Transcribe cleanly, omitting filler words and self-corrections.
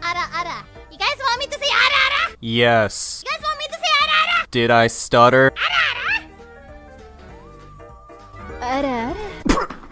Ara ara. You guys want me to say ara ara? Yes. You guys want me to say ara ara? Did I stutter? Ara ara? Ara ara?